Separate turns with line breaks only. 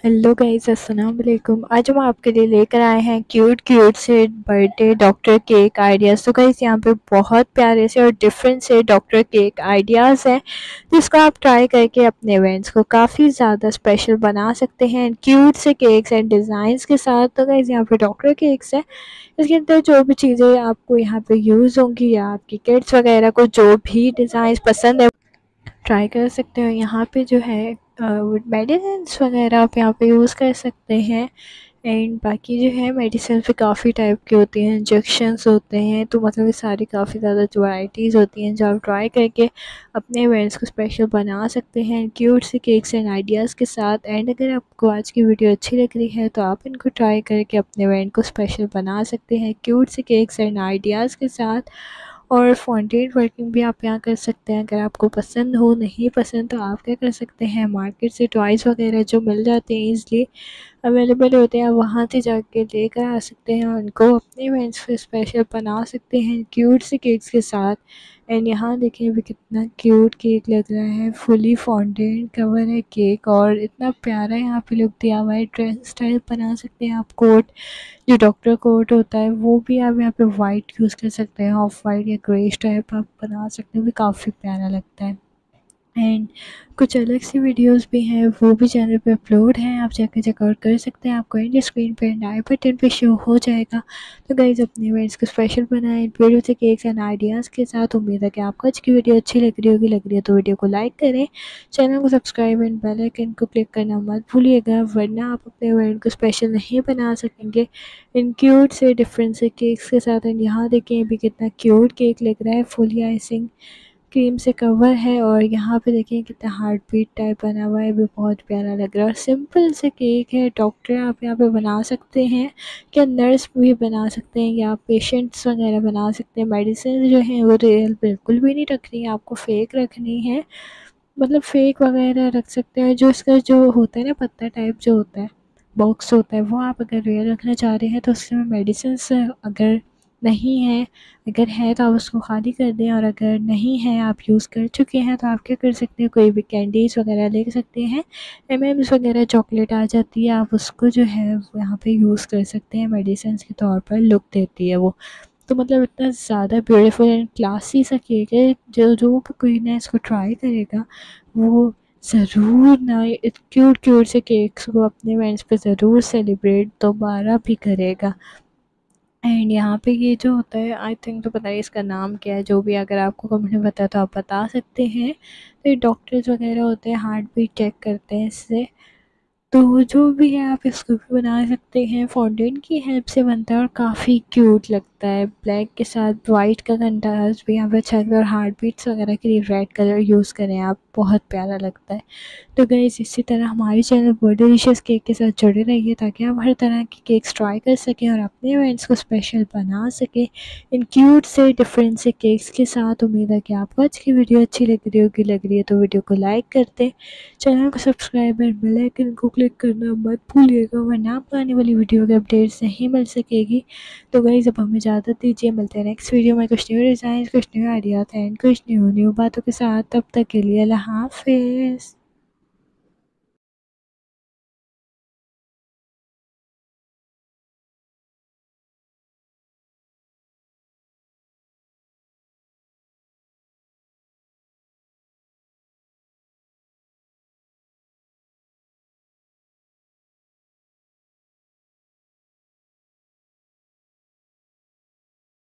Hello guys, अस्सलाम वालेकुम। आज हम आपके लिए लेकर आए हैं क्यूट क्यूट से बर्थडे डॉक्टर केक आइडियाज़। तो गाइस यहाँ पे बहुत प्यारे से और डिफरेंट से डॉक्टर केक आइडियाज़ हैं जिसको आप ट्राई करके अपने इवेंट्स को काफ़ी ज़्यादा स्पेशल बना सकते हैं क्यूट से केक्स एंड डिज़ाइंस के साथ। तो गाइस यहाँ पे डॉक्टर केक्स है, इसके अंदर जो भी चीज़ें आपको यहाँ पे यूज़ होंगी या आपकी किड्स वगैरह को जो भी डिज़ाइंस पसंद है ट्राई कर सकते हो। यहाँ पे जो है मेडिसिन्स वगैरह आप यहाँ पे यूज़ कर सकते हैं। एंड बाकी जो है मेडिसिन भी काफ़ी टाइप की होती हैं, इंजेक्शंस होते हैं, तो मतलब ये सारी काफ़ी ज़्यादा जो वैराइटीज़ होती हैं जो आप ट्राई करके अपने इवेंट्स को स्पेशल बना सकते हैं क्यूट से केक्स एंड आइडियाज़ के साथ। एंड अगर आपको आज की वीडियो अच्छी लग रही है तो आप इनको ट्राई करके अपने इवेंट को स्पेशल बना सकते हैं क्यूट से केक्स एंड आइडियाज़ के साथ। और फाउंटेन वर्किंग भी आप यहाँ कर सकते हैं। अगर आपको पसंद हो, नहीं पसंद तो आप क्या कर सकते हैं, मार्केट से टॉयज़ वगैरह जो मिल जाते हैं ईज़िली अवेलेबल होते हैं, वहाँ से जाके लेकर आ सकते हैं और उनको अपने इवेंट्स पे स्पेशल बना सकते हैं क्यूट से केक्स के साथ। एंड यहाँ देखिए अभी कितना क्यूट केक लग रहा है, फुली फाउंटेन कवर है केक और इतना प्यारा यहाँ पे लुक दिया हुआ है। ड्रेस स्टाइल बना सकते हैं आप, कोट जो डॉक्टर कोट होता है वो भी आप यहाँ पे वाइट यूज़ कर सकते हैं, ऑफ वाइट या ग्रेइश टाइप आप बना सकते हैं, भी काफ़ी प्यारा लगता है। एंड कुछ अलग सी वीडियोस भी हैं, वो भी चैनल पे अपलोड हैं, आप जाकर चेकआउट कर सकते हैं। आपको एंड स्क्रीन पे एंड आई बटन पे शो हो जाएगा। तो गाइज़ अपने इवेंट्स को स्पेशल बनाएं वीडियो से केक्स एंड आइडियाज़ के साथ। उम्मीद है कि आपको आज की वीडियो अच्छी लग रही है तो वीडियो को लाइक करें, चैनल को सब्सक्राइब एंड बेल आइकन को क्लिक करना मत भूलिएगा, वरना आप अपने इवेंट को स्पेशल नहीं बना सकेंगे इन क्यूट से डिफरेंट से केक्स के साथ। एंड यहाँ देखिए अभी कितना क्यूट केक लग रहा है, फुली आइसिंग क्रीम से कवर है और यहाँ पे देखिए कितना हार्ट बीट टाइप बना हुआ है, भी बहुत प्यारा लग रहा है। और सिंपल से केक है, डॉक्टर आप यहाँ पे बना सकते हैं, क्या नर्स भी बना सकते हैं या पेशेंट्स वगैरह बना सकते हैं। मेडिसिन जो हैं वो रियल बिल्कुल भी नहीं रखनी है, आपको फेक रखनी है, मतलब फेक वगैरह रख सकते हैं। जो इसका जो होता है ना पत्ता टाइप जो होता है, बॉक्स होता है, वो आप अगर रियल रखना चाह रहे हैं तो उसमें मेडिसिन अगर नहीं है, अगर है तो आप उसको खाली कर दें, और अगर नहीं है आप यूज़ कर चुके हैं तो आप क्या कर सकते हैं, कोई भी कैंडीज़ वगैरह ले सकते हैं, एमएम्स वगैरह चॉकलेट आ जाती है, आप उसको जो है वो यहाँ पे यूज़ कर सकते हैं, मेडिसिन के तौर पर लुक देती है वो। तो मतलब इतना ज़्यादा ब्यूटीफुल एंड क्लासी सा केक है, जो जो भी कोई ना इसको ट्राई करेगा वो ज़रूर ना क्यूट क्यूट से केक्स को अपने इवेंट्स पे ज़रूर सेलिब्रेट दोबारा भी करेगा। एंड यहाँ पे ये जो होता है, आई थिंक तो पता नहीं इसका नाम क्या है, जो भी अगर आपको कमेंट में पता है तो आप बता सकते हैं। तो ये डॉक्टर्स वगैरह होते हैं, हार्ट बीट चेक करते हैं इससे, तो जो भी है आप इसको भी बना सकते हैं। फाउंटेन की हेल्प से बनता है और काफ़ी क्यूट लगता है, ब्लैक के साथ वाइट का कंट्रास्ट भी यहाँ पे अच्छा लगता है, और हार्ट बीट्स वगैरह के लिए रेड कलर यूज़ करें आप, बहुत प्यारा लगता है। तो गाइस इसी तरह हमारे चैनल बर्थडे डिशेस केक के साथ जुड़े रहिए ताकि आप हर तरह के केक्स ट्राई कर सकें और अपने इवेंट्स को स्पेशल बना सकें इन क्यूट से डिफरेंट से केक्स के साथ। उम्मीद है कि आपको आज की वीडियो अच्छी लग रही है तो वीडियो को लाइक कर दें, चैनल को सब्सक्राइब और बेल आइकन को क्लिक करना मत भूलिएगा, वरना आपको आने वाली वीडियो की अपडेट्स नहीं मिल सकेगी। तो गाइस अब हमें इजाज़त दीजिए, मिलते हैं नेक्स्ट वीडियो में कुछ न्यू डिज़ाइन, कुछ न्यू आइडियाज़ एंड कुछ न्यू बातों के साथ। तब तक के लिए अल्लाह हाफ़िज़।